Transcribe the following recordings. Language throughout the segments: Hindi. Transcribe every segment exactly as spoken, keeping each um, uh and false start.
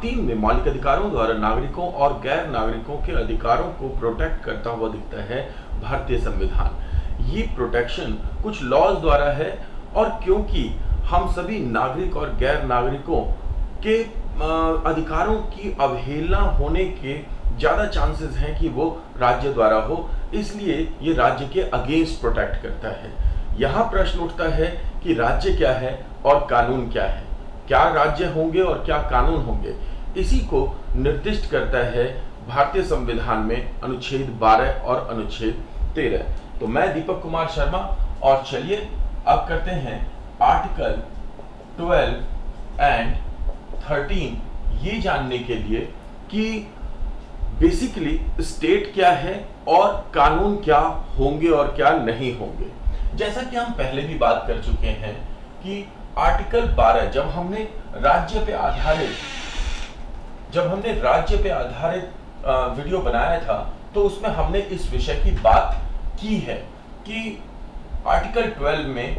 तीन में मौलिक अधिकारों द्वारा नागरिकों और गैर नागरिकों के अधिकारों को प्रोटेक्ट करता हुआ दिखता है भारतीय संविधान। ये प्रोटेक्शन कुछ लॉज द्वारा है, और क्योंकि हम सभी नागरिक और गैर नागरिकों के अधिकारों की अवहेलना होने के ज्यादा चांसेस हैं कि वो राज्य द्वारा हो, इसलिए ये राज्य के अगेंस्ट प्रोटेक्ट करता है। यहाँ प्रश्न उठता है कि राज्य क्या है और कानून क्या है, क्या राज्य होंगे और क्या कानून होंगे। इसी को निर्दिष्ट करता है भारतीय संविधान में अनुच्छेद बारह और अनुच्छेद तेरह। तो मैं दीपक कुमार शर्मा, और चलिए अब करते हैं आर्टिकल ट्वेल्व एंड थर्टीन ये जानने के लिए कि बेसिकली स्टेट क्या है और कानून क्या होंगे और क्या नहीं होंगे। जैसा कि हम पहले भी बात कर चुके हैं कि आर्टिकल बारह जब हमने राज्य पे आधारित जब हमने राज्य पे आधारित वीडियो बनाया था, तो उसमें हमने इस विषय की बात की है कि आर्टिकल ट्वेल्व में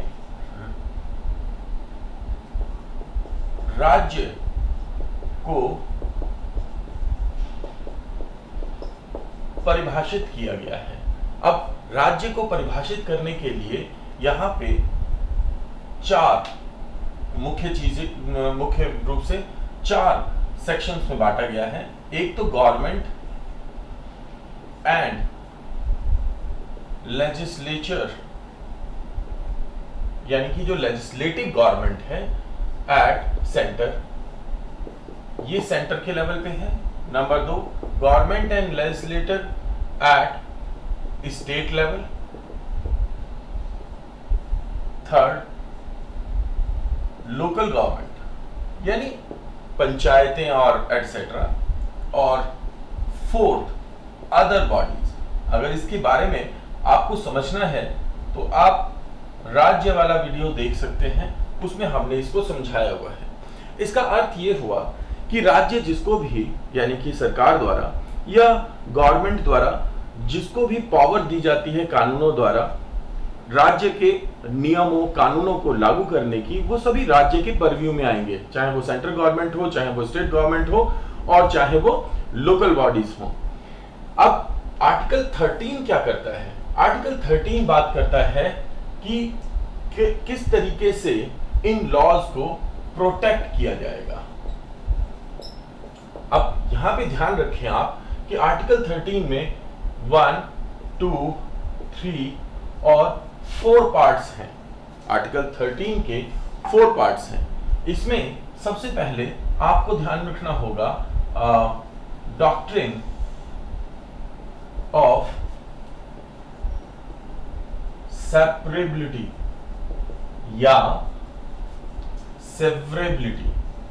राज्य को परिभाषित किया गया है। अब राज्य को परिभाषित करने के लिए यहाँ पे चार मुख्य चीजें मुख्य रूप से चार सेक्शंस में बांटा गया है। एक तो गवर्नमेंट एंड लेजिस्लेचर, यानी कि जो लेजिस्लेटिव गवर्नमेंट है एट सेंटर, ये सेंटर के लेवल पे है। नंबर दो, government and legislator at state level. Third, local government यानी पंचायतें और एटसेट्रा। और फोर्थ, अदर बॉडीज। अगर इसके बारे में आपको समझना है तो आप राज्य वाला वीडियो देख सकते हैं, उसमें हमने इसको समझाया हुआ है। इसका अर्थ ये हुआ कि राज्य जिसको भी, यानी कि सरकार द्वारा या गवर्नमेंट द्वारा जिसको भी पावर दी जाती है कानूनों द्वारा राज्य के नियमों कानूनों को लागू करने की, वो सभी राज्य के परव्यू में आएंगे, चाहे वो सेंट्रल गवर्नमेंट हो, चाहे वो स्टेट गवर्नमेंट हो, और चाहे वो लोकल बॉडीज हो। अब आर्टिकल थर्टीन क्या करता है? आर्टिकल थर्टीन बात करता है कि, कि किस तरीके से इन लॉज को प्रोटेक्ट किया जाएगा। अब यहां पे ध्यान रखें आप कि आर्टिकल थर्टीन में वन, टू, थ्री और फोर पार्ट्स हैं। आर्टिकल थर्टीन के फोर पार्ट्स हैं। इसमें सबसे पहले आपको ध्यान रखना होगा डॉक्ट्रिन ऑफ सेपरेबिलिटी या सेवरेबिलिटी।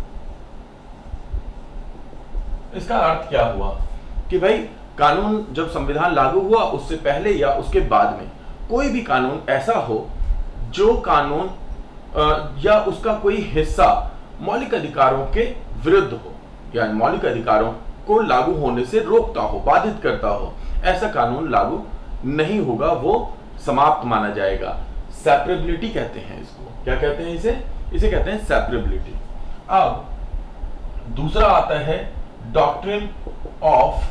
इसका अर्थ क्या हुआ कि भाई कानून जब संविधान लागू हुआ उससे पहले या उसके बाद में कोई भी कानून ऐसा हो जो कानून या उसका कोई हिस्सा मौलिक अधिकारों के विरुद्ध हो, यानी मौलिक अधिकारों को लागू होने से रोकता हो, बाधित करता हो, ऐसा कानून लागू नहीं होगा, वो समाप्त माना जाएगा। सेपरेबिलिटी कहते हैं इसको। क्या कहते हैं इसे? इसे कहते हैं सेपरेबिलिटी। अब दूसरा आता है डॉक्ट्रिन ऑफ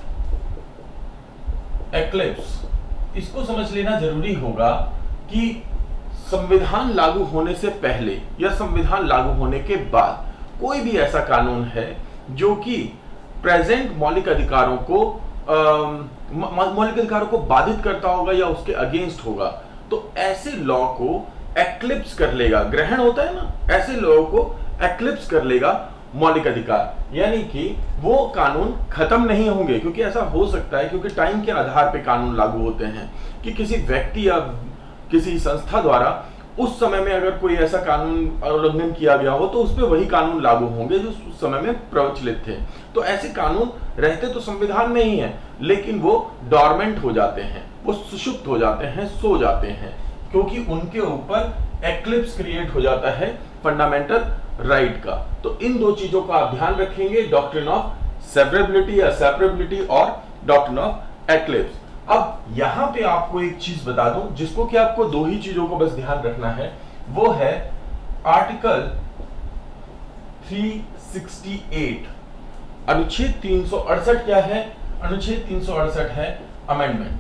एक्लिप्स। इसको समझ लेना जरूरी होगा कि संविधान लागू होने से पहले या संविधान लागू होने के बाद कोई भी ऐसा कानून है जो कि प्रेजेंट मौलिक अधिकारों को मौलिक अधिकारों को बाधित करता होगा या उसके अगेंस्ट होगा, तो ऐसे लॉ को एक्लिप्स कर लेगा। ग्रहण होता है ना, ऐसे लॉ को एक्लिप्स कर लेगा मौलिक अधिकार, यानी कि वो कानून खत्म नहीं होंगे। क्योंकि ऐसा हो सकता है, क्योंकि टाइम के आधार पे कानून लागू होते हैं कि किसी व्यक्ति या किसी संस्था द्वारा उस समय में अगर कोई ऐसा कानून उल्लंघन किया गया हो तो उस पर वही कानून लागू होंगे जो उस समय में प्रचलित थे। तो ऐसे कानून रहते तो संविधान में ही हैं, लेकिन वो डॉर्मेंट हो जाते हैं, वो सुषुप्त हो जाते हैं, सो जाते हैं, क्योंकि उनके ऊपर एक्लिप्स क्रिएट हो जाता है फंडामेंटल राइट का। तो इन दो चीजों का आप ध्यान रखेंगे, डॉक्ट्रिन ऑफ सेपरेबिलिटी या सेपरेबिलिटी और डॉक्ट्रिन ऑफ एक्लिप्स। अब यहां पे आपको एक चीज बता दूं जिसको कि आपको दो ही चीजों को बस ध्यान रखना है, वो है आर्टिकल तीन सौ अड़सठ अनुच्छेद तीन सौ अड़सठ क्या है? अनुच्छेद तीन सौ अड़सठ है अमेंडमेंट।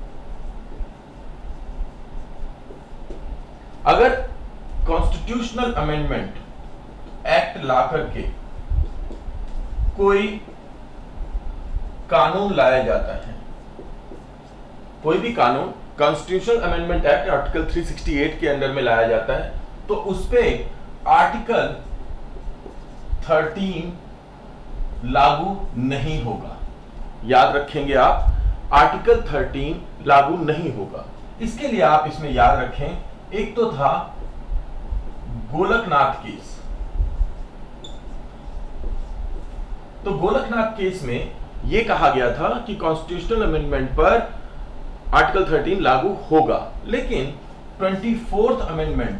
अगर कॉन्स्टिट्यूशनल अमेंडमेंट एक्ट ला करके कोई कानून लाया जाता है, कोई भी कानून कॉन्स्टिट्यूशनल अमेंडमेंट एक्ट आर्टिकल तीन सौ अड़सठ के अंडर में लाया जाता है, तो उस पे आर्टिकल तेरह लागू नहीं होगा। याद रखेंगे आप, आर्टिकल तेरह लागू नहीं होगा। इसके लिए आप इसमें याद रखें, एक तो था गोलकनाथ केस। तो गोलकनाथ केस में यह कहा गया था कि कॉन्स्टिट्यूशनल अमेंडमेंट पर आर्टिकल तेरह लागू होगा, लेकिन twenty fourth amendment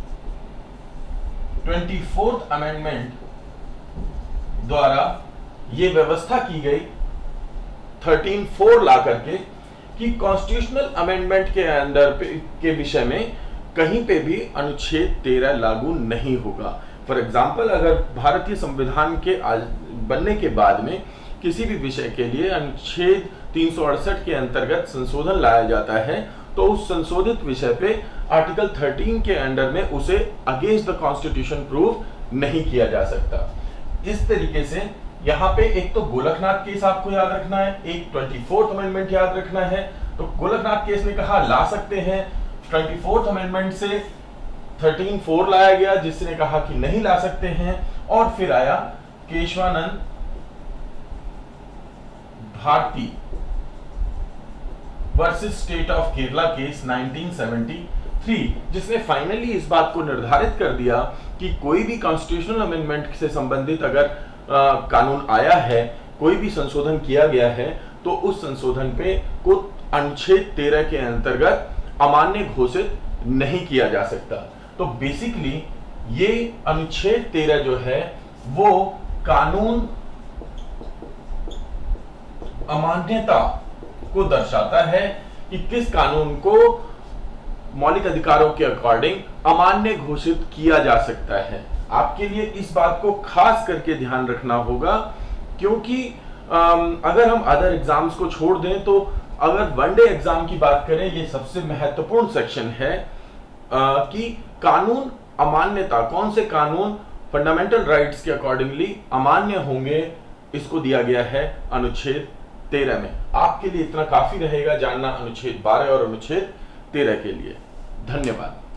twenty fourth amendment द्वारा यह व्यवस्था की गई तेरह फोर ला करके कि कॉन्स्टिट्यूशनल अमेंडमेंट के अंदर के विषय में कहीं पे भी अनुच्छेद तेरह लागू नहीं होगा। फॉर एग्जाम्पल, अगर भारतीय संविधान के बनने के बाद में किसी भी विषय के लिए अनुच्छेद तीन सौ अड़सठ के अंतर्गत संशोधन लाया जाता है, तो उस संशोधित विषय पे आर्टिकल तेरह के अंडर में उसे अगेंस्ट द कॉन्स्टिट्यूशन प्रूव नहीं किया जा सकता। इस तरीके से यहाँ पे एक तो गोलकनाथ केस आपको याद रखना है, एक ट्वेंटी फोर्थ अमेंडमेंट याद रखना है। तो गोलकनाथ केस ने कहा ला सकते हैं, ट्वेंटी फोर्थ अमेंडमेंट से तेरह फोर लाया गया जिसने कहा कि नहीं ला सकते हैं, और फिर आया Kesavananda Bharati versus state of Kerala case nineteen seventy three, जिसने फाइनली इस बात को निर्धारित कर दिया कि कोई भी कॉन्स्टिट्यूशनल अमेंडमेंट से संबंधित अगर आ, कानून आया है, कोई भी संशोधन किया गया है, तो उस संशोधन पे को अनुच्छेद तेरह के अंतर्गत अमान्य घोषित नहीं किया जा सकता। तो बेसिकली ये अनुच्छेद तेरह जो है वो कानून अमान्यता को दर्शाता है कि किस कानून को मौलिक अधिकारों के अकॉर्डिंग अमान्य घोषित किया जा सकता है। आपके लिए इस बात को खास करके ध्यान रखना होगा, क्योंकि अगर हम अदर एग्जाम्स को छोड़ दें तो अगर वनडे एग्जाम की बात करें, ये सबसे महत्वपूर्ण सेक्शन है आ, कि कानून अमान्यता, कौन से कानून फंडामेंटल राइट्स के अकॉर्डिंगली अमान्य होंगे, इसको दिया गया है अनुच्छेद तेरह में। आपके लिए इतना काफी रहेगा जानना अनुच्छेद बारह और अनुच्छेद तेरह के लिए। धन्यवाद।